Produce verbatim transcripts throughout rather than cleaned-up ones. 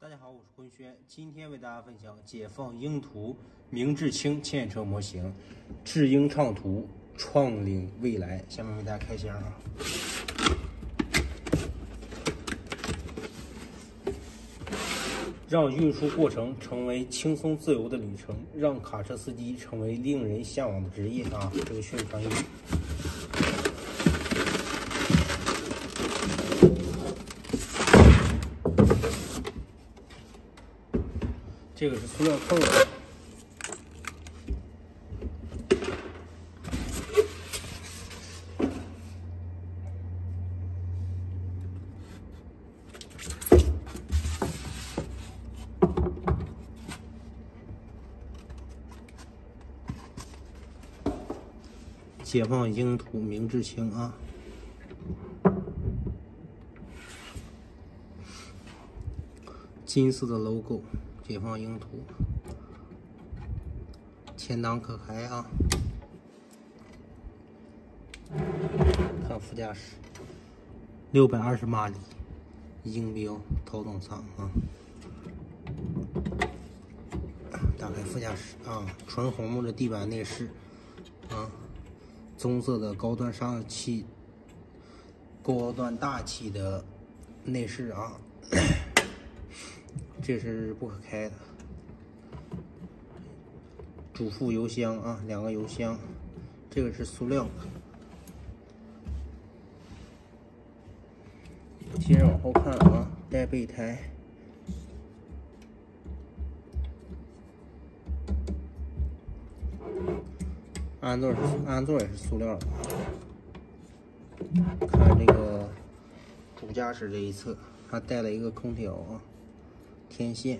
大家好，我是坤轩，今天为大家分享解放鹰图明智轻牵引车模型，智鹰畅途，创领未来。下面为大家开箱啊。让运输过程成为轻松自由的旅程，让卡车司机成为令人向往的职业啊！这个宣传语。这个是塑料扣的，解放鹰图明智轻啊！金色的 logo。 解放鹰图，前挡可开啊！看副驾驶，六百二十马力，鹰标头等舱啊！打开副驾驶啊，纯红木的地板内饰啊，棕色的高端上气、高端大气的内饰啊。这是不可开的，主副油箱啊，两个油箱，这个是塑料的。接着往后看啊，带备胎，安座是安座也是塑料的。看这个主驾驶这一侧，还带了一个空调啊。 天线，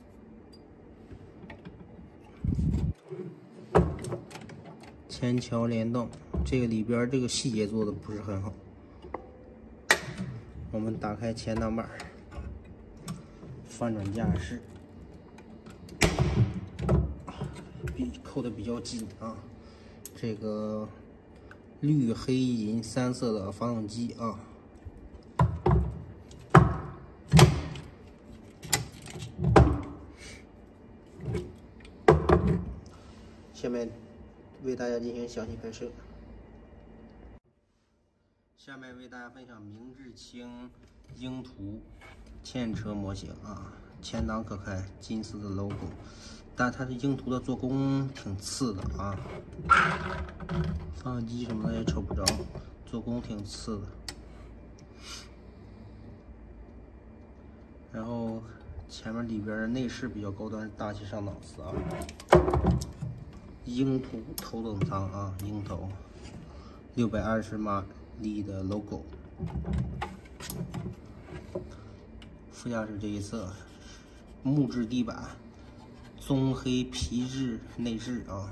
前桥联动，这个里边这个细节做的不是很好。我们打开前挡板，翻转驾驶，比扣的比较紧啊。这个绿黑银三色的发动机啊。 下面为大家进行详细拍摄。下面为大家分享明智轻鹰图牵引车模型啊，前挡可开，金色的 logo， 但它的鹰图的做工挺次的啊，发动机什么的也瞅不着，做工挺次的。然后前面里边内饰比较高端，大气上档次啊。 鹰图头等舱啊，鹰头，六百二十马力的 logo。副驾驶这一侧，木质地板，棕黑皮质内饰啊。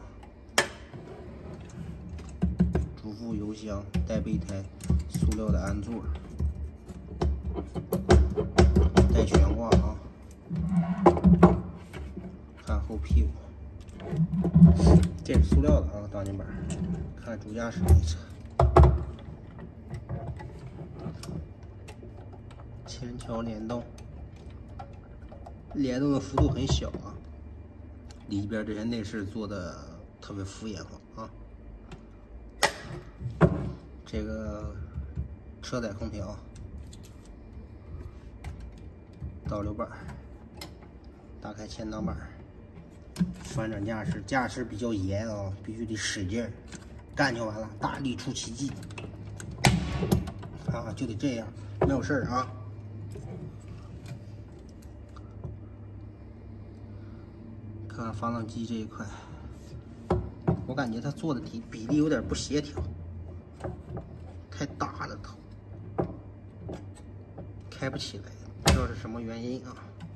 主副油箱，带备胎，塑料的安座，带悬挂啊。看后屁股。 这是塑料的啊，挡泥板。看主驾驶这一侧，前桥联动，联动的幅度很小啊。里边这些内饰做的特别敷衍化啊。这个车载空调，导流板，打开前挡板。 翻转驾驶，驾驶比较严啊，必须得使劲儿，干就完了，大力出奇迹啊，就得这样，没有事儿啊。看看发动机这一块，我感觉它做的比比例有点不协调，太大了头，开不起来，不知道是什么原因啊。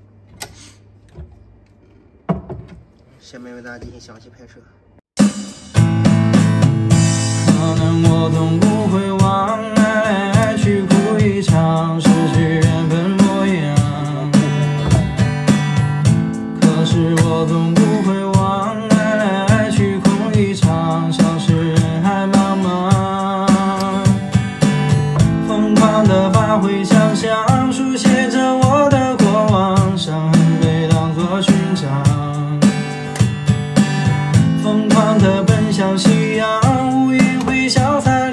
下面为大家进行详细拍摄。 可能我总不会忘爱来爱去哭一场，失去原本模样。可是我总不会忘爱来爱去哭一场，像是人海茫茫。疯狂的发挥想象，书写着我的过往，伤害。 嬉笑在